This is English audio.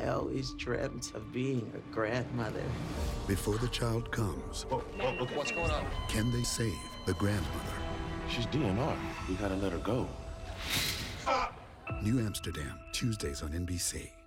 I always dreamt of being a grandmother. Before the child comes, Okay. What's going on? can they save the grandmother? She's DNR. We gotta let her go. New Amsterdam, Tuesdays on NBC.